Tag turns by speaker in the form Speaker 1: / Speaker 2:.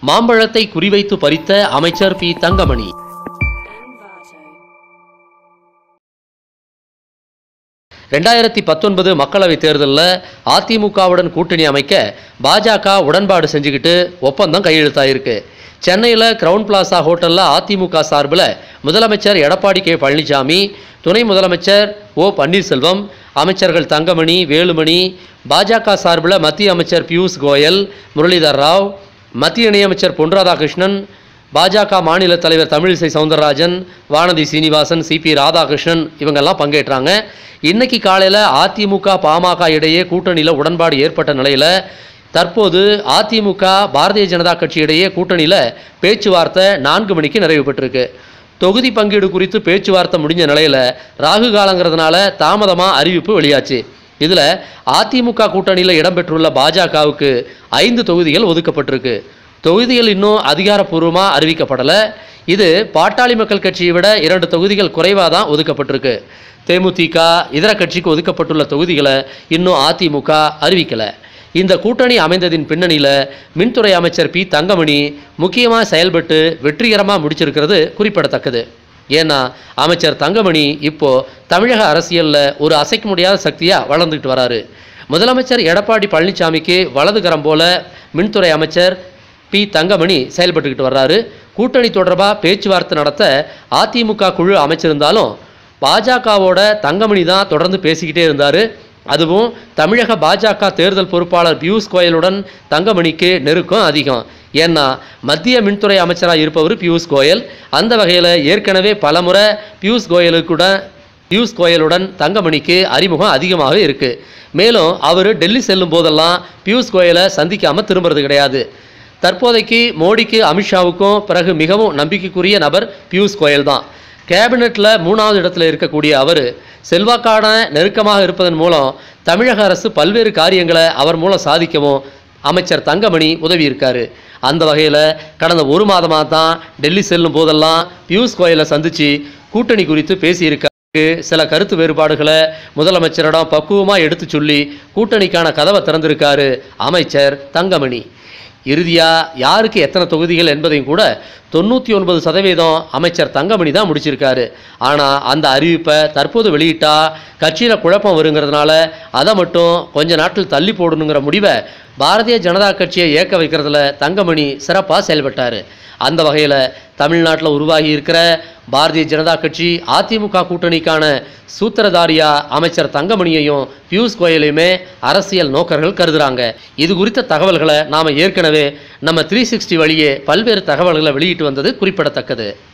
Speaker 1: மாம்பழத்தை குறிவைத்து பறித்த அமைச்சர் பி தங்கமணி. மக்களவை தேர்தலில் அதிமுகவுடன் கூட்டணி அமைக்க பாஜக உடன்பாடு செஞ்சுக்கிட்டு ஒப்பந்தம் கையெழுத்தாயிருக்கு. சென்னையில் கிரவுன் பிளாசா ஹோட்டலில் அதிமுக சார்பில் முதலமைச்சர் எடப்பாடி கே பழனிசாமி, துணை முதலமைச்சர் ஓ பன்னீர்செல்வம், அமைச்சர்கள் தங்கமணி, வேலுமணி, பாஜக சார்பில் மத்திய அமைச்சர் பியூஷ் கோயல், முரளிதர் ராவ், மத்திய இணையமைச்சர் பொன் ராதாகிருஷ்ணன், பாஜக மாநில தலைவர் தமிழிசை சவுந்தரராஜன், வானதி சீனிவாசன், சிபி ராதாகிருஷ்ணன் இவங்கெல்லாம் பங்கேற்றாங்க. இன்னைக்கு காலையில் அதிமுக பாமக இடையே கூட்டணியில் உடன்பாடு ஏற்பட்ட நிலையில் தற்போது அதிமுக பாரதிய ஜனதா கட்சி இடையே கூட்டணியில் பேச்சுவார்த்தை 4 மணிக்கு நிறைவு பெற்றிருக்கு. தொகுதி பங்கீடு குறித்து பேச்சுவார்த்தை முடிஞ்ச நிலையில் ராகு காலங்கிறதுனால தாமதமாக அறிவிப்பு வெளியாச்சு. இதில் அதிமுக கூட்டணியில் இடம்பெற்றுள்ள பாஜகவுக்கு 5 தொகுதிகள் ஒதுக்கப்பட்டிருக்கு. தொகுதிகள் இன்னும் அதிகாரப்பூர்வமாக அறிவிக்கப்படலை. இது பாட்டாளி மக்கள் கட்சியை விட 2 தொகுதிகள் குறைவாக தான் ஒதுக்கப்பட்டிருக்கு. தேமுதிக இதர கட்சிக்கு ஒதுக்கப்பட்டுள்ள தொகுதிகளை இன்னும் அதிமுக அறிவிக்கலை. இந்த கூட்டணி அமைந்ததின் பின்னணியில் மின்துறை அமைச்சர் பி தங்கமணி முக்கியமாக செயல்பட்டு வெற்றிகரமாக முடிச்சிருக்கிறது குறிப்பிடத்தக்கது. ஏன்னா அமைச்சர் தங்கமணி இப்போது தமிழக அரசியலில் ஒரு அசைக்க முடியாத சக்தியாக வளர்ந்துக்கிட்டு வராரு. முதலமைச்சர் எடப்பாடி பழனிசாமிக்கு வலதுகரம் போல மின்துறை அமைச்சர் பி தங்கமணி செயல்பட்டுக்கிட்டு வர்றாரு. கூட்டணி தொடர்பாக பேச்சுவார்த்தை நடத்த அதிமுக குழு அமைச்சிருந்தாலும் பாஜகவோட தங்கமணி தான் தொடர்ந்து பேசிக்கிட்டே இருந்தார். அதுவும் தமிழக பாஜக தேர்தல் பொறுப்பாளர் பியூஷ் கோயலுடன் தங்கமணிக்கு நெருக்கம் அதிகம். ஏன்னா மத்திய மின்துறை அமைச்சராக இருப்பவர் பியூஷ் கோயல். அந்த வகையில் ஏற்கனவே பலமுறை பியூஷ் கோயலுடன் தங்கமணிக்கு அறிமுகம் அதிகமாக இருக்குது. மேலும் அவர் டெல்லி செல்லும் போதெல்லாம் பியூஷ் கோயலை சந்திக்காமல் திரும்புறது கிடையாது. தற்போதைக்கு மோடிக்கு அமித்ஷாவுக்கும் பிறகு மிகவும் நம்பிக்கைக்குரிய நபர் பியூஷ் கோயல் தான். கேபினெட்டில் 3வது இடத்துல இருக்கக்கூடிய அவர் செல்வாக்கான நெருக்கமாக இருப்பதன் மூலம் தமிழக அரசு பல்வேறு காரியங்களை அவர் மூலம் சாதிக்கவும் அமைச்சர் தங்கமணி உதவி இருக்காரு. அந்த வகையில் கடந்த 1 மாதமாக தான் டெல்லி செல்லும் போதெல்லாம் பியூஷ் கோயலை சந்தித்து கூட்டணி குறித்து பேசியிருக்காரு. சில கருத்து வேறுபாடுகளை முதலமைச்சரிடம் பக்குவமாக எடுத்து சொல்லி கூட்டணிக்கான கதவை திறந்திருக்காரு அமைச்சர் தங்கமணி. இறுதியாக யாருக்கு எத்தனை தொகுதிகள் என்பதையும் கூட 99% அமைச்சர் தங்கமணி தான் முடிச்சிருக்காரு. ஆனால் அந்த அறிவிப்பை தற்போது வெளியிட்டால் கட்சியில் குழப்பம் வருங்கிறதுனால அதை மட்டும் கொஞ்ச நாட்டில் தள்ளி போடணுங்கிற முடிவை பாரதிய ஜனதா கட்சியை ஏற்க வைக்கிறதுல தங்கமணி சிறப்பாக செயல்பட்டார். அந்த வகையில் தமிழ்நாட்டில் உருவாகி இருக்கிற பாரதிய ஜனதா கட்சி அதிமுக கூட்டணிக்கான சூத்திரதாரியா அமைச்சர் தங்கமணியையும் பியூஷ் கோயலையுமே அரசியல் நோக்கர்கள் கருதுறாங்க. இது குறித்த தகவல்களை நாம் ஏற்கனவே நம்ம 360 வழியே பல்வேறு தகவல்களை வெளியிட்டு வந்தது குறிப்பிடத்தக்கது.